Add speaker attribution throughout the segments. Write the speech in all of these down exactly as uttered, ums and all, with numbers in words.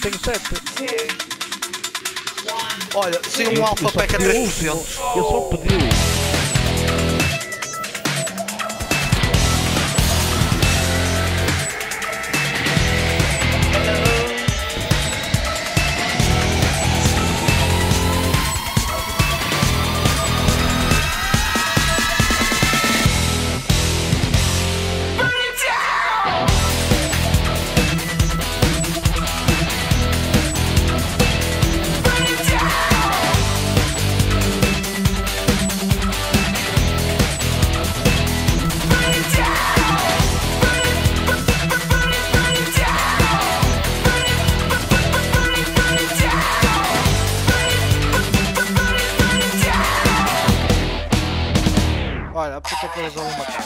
Speaker 1: tenho sete.
Speaker 2: Olha, se um alfa peca três por cento.
Speaker 1: Eu só pedi.
Speaker 2: Olha, a puta que eles vão matar.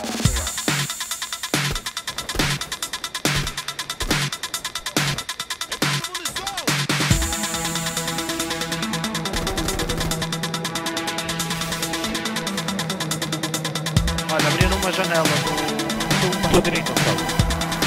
Speaker 2: Olha, abriram uma janela do... do... do direito, sabe?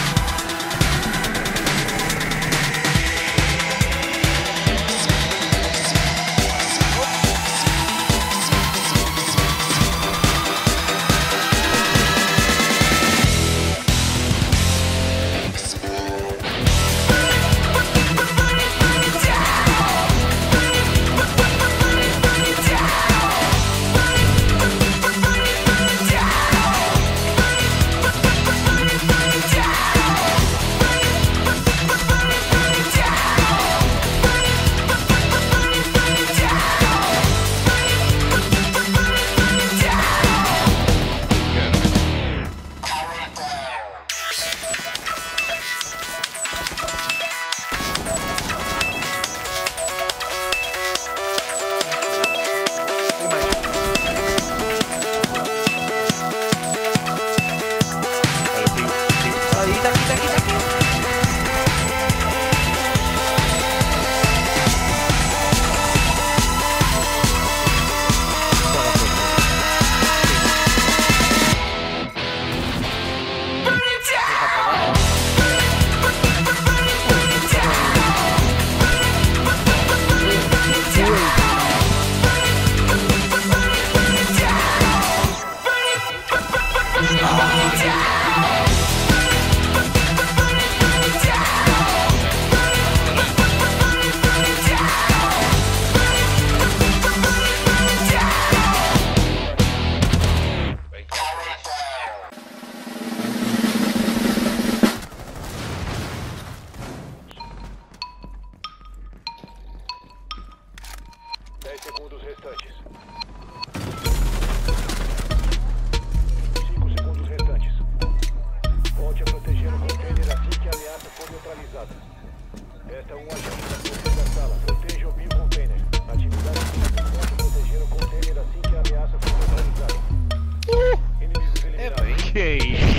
Speaker 3: dez segundos restantes. Volte a proteger o container assim que a ameaça for neutralizada. Esta é um agente da força da sala. Proteja o bio-container. Atividade volte a proteger o container assim que a ameaça for neutralizada.
Speaker 2: Uh!
Speaker 3: Inimigos eliminados.
Speaker 2: É bem, que é isso?